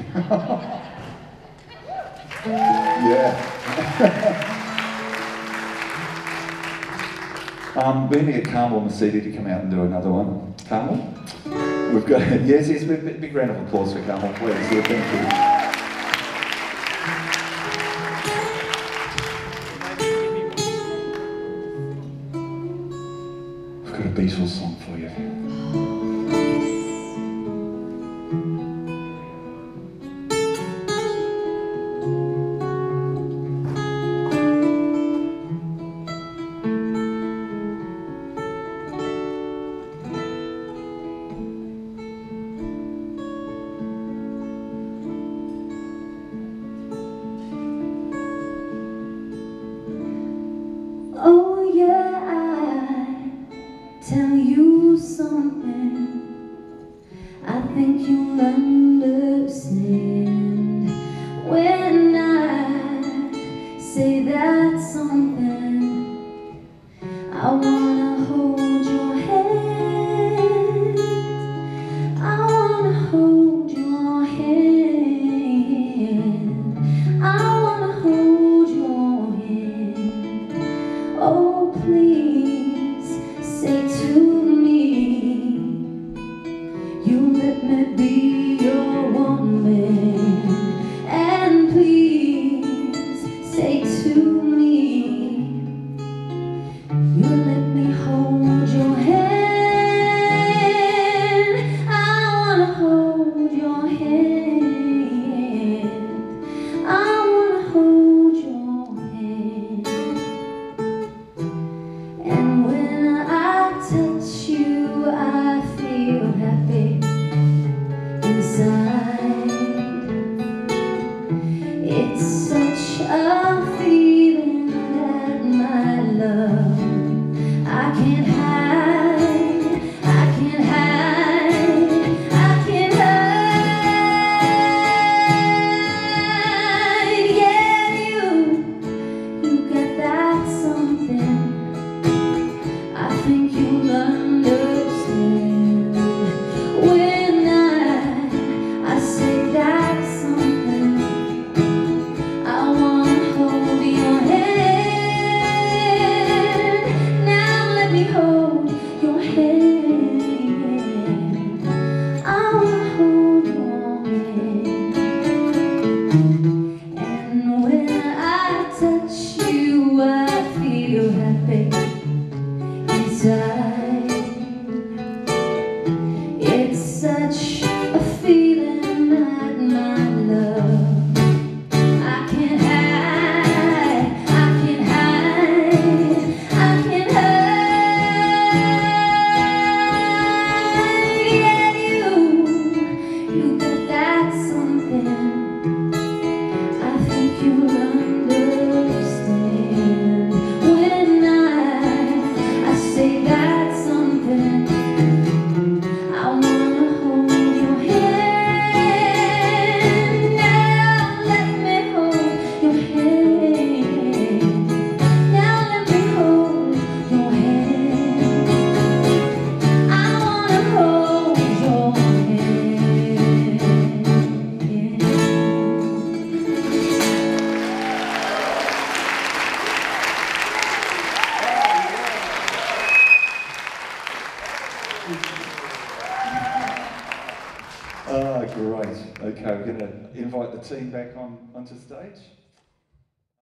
Yeah. We need to get Carmel and the CD to come out and do another one. Carmel? We've got, yes, a big round of applause for Carmel, please. Yeah, thank you. We've got a Beatles song for you. Oh yeah, I tell you something I think you'll understand when I say that something. I wanna hold your hand, I wanna hold your hand, I wanna hold your hand. Oh, please say to me, you let me be your woman. And please say to me, you let me hold your hand. I wanna hold your hand, I wanna hold your hand. And when I touch you, I feel happy inside. It's such a feeling that my love I can't hide, I can't hide, I can't hide. Yeah, you got that something I think you'll understand when I say that something. I wanna hold your hand. Now let me hold your hand. I wanna hold your hand. And when I touch you, I feel happy inside. It's such a feeling that my love I can't hide, I can't hide, I can't hide. Yeah, you got that something I think you'll understand when I say that something. I wanna hold your hand. Now let me hold your hand. Now let me hold your hand. I wanna hold your hand. Oh, great. Okay, we're going to invite the team back onto stage.